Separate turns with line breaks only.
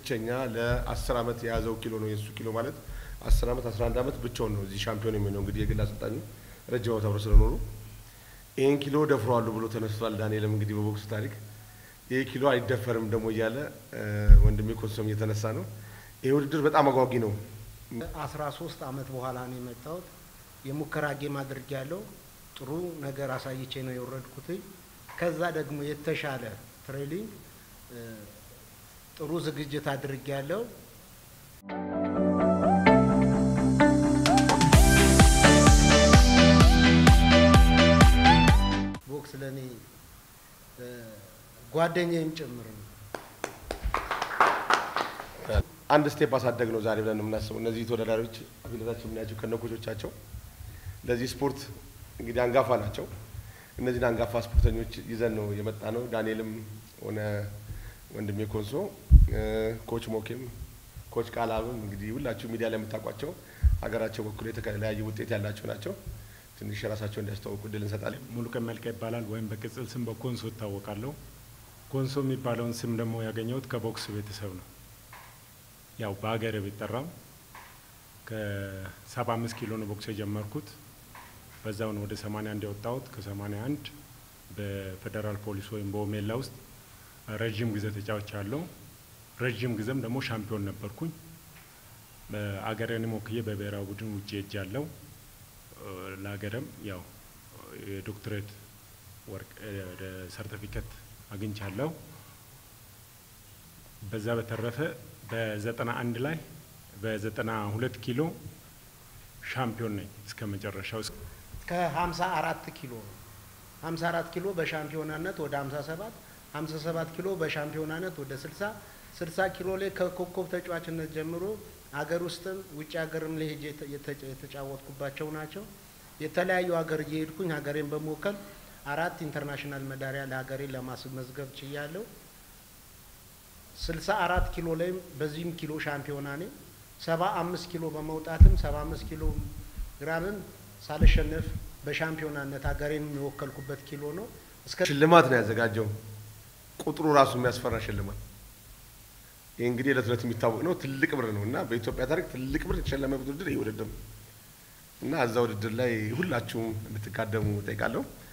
ብቸኛ ለ10 አመት የያዘው ኪሎ ነው የሱ ኪሎ ማለት 10 አመት 11 አመት ብቻውን ነው እዚህ ሻምፒዮን የሚሆነው እንግዲህ የግል አሰልጣኙ ረጅም አመት አብረው ስለኖሩ ይሄን ኪሎ ደፍሯሉ ብሎ ተነስቷል ዳንኤልም እንግዲህ በቦክስ ታሪክ ይሄ ኪሎ አይደፈርም ደሞ ይያለ ወንድሜ ኮንሶም እየተነሳ ነው ይሄ ውድድር በጣም አጓጊ ነው
13 አመት በኋላ ነው የመጣሁት የሙከራ ጌም አድርጌያለሁ ጥሩ ነገር አሳይቼ ነው የወረድኩት ከዛ ደግሞ የተሻለ ትሬኒንግ ጥሩ ዝግጅት አድርጌያለሁ ቦክስ ለኔ ጓደኛዬም ጭምር ነው
አንድ ስቴፕ አሳደግ ነው ዛሬ ብለን የምናስበው እነዚህ ተወዳዳሪዎች አብለታቸው ምናቸው ከነኮቾቻቸው ለዚህ ስፖርት እንግዲህ አንጋፋ ናቸው እነዚህ አንጋፋ ስፖርተኞች ይዘን ነው የመጣ ነው ዳንኤልም ሆነ ወንድሜ ኮንሶ ኮች ሞኬም ኮች ቃላብም እንግዲህ ሁላችሁ ሚዲያ ላይ የምታቋቸው ሀገራቸው በኩል የተከለያየ ውጤት ያላቸው ናቸው ትንሽ ራሳቸው እንዲያስተዋውቁ ድል እንሰጣለን
ሙሉቀን መልካ ይባላል ወይም በቅጽል ስም በኮንሶ ታወቃለሁ ኮንሶ የሚባለውን ስም ደግሞ ያገኘሁት ከቦክስ ቤተሰብ ነው ያው በአገር ቢጠራም ከ75 ኪሎ ነው ቦክስ የጀመርኩት በዛው ነው ወደ 81 ያወጣሁት ከ81 በፌደራል ፖሊስ ወይም በኦሜላ ውስጥ ረጅም ጊዜ ተጫውቻለሁ ረጅም ጊዜም ደግሞ ሻምፒዮን ነበርኩኝ በአገሬንም ወክዬ በብሔራዊ ቡድን ውጪ ሄጃለሁ ለአገርም ያው የዶክተሬት ወርቅ ሰርቲፊኬት አግኝቻለሁ በዛ በተረፈ በ91 ላይ በ92 ኪሎ ሻምፒዮን ነኝ እስከ መጨረሻው
ከ54 ኪሎ 54 ኪሎ በሻምፒዮናነት ወደ 57 ኪሎ በሻምፒዮናነት ወደ 60 ኪሎ ላይ ከኮከብ ተጫዋችነት ጀምሮ አገር ውስጥም ውጭ ሀገርም ላይ የተጫወትኩባቸው ናቸው የተለያዩ ሀገር እየሄድኩኝ ሀገሬን በመወከል 4 ኢንተርናሽናል ሜዳሊያ ለሀገሬ ለማስመዝገብ ችያለሁ 64 ኪሎ ላይ በዚህም ኪሎ ሻምፒዮና ነኝ 75 ኪሎ በመውጣትም 75 ኪሎ ግራምም ሳልሸነፍ በሻምፒዮናነት ሀገሬን የወከልኩበት ኪሎ ነው
እስከ ሽልማት ነው ያዘጋጀው ቁጥሩ ራሱ የሚያስፈራ ሽልማት ይሄ እንግዲህ ለትረት የሚታወቅ ነው ትልቅ ብር ነውና በኢትዮጵያ ታሪክ ትልቅ ብር የተሸለመበት ውድድር ይሄ ውድድር እና አዛው ውድድር ላይ ሁላችሁም እንድትካደሙ ጠይቃለሁ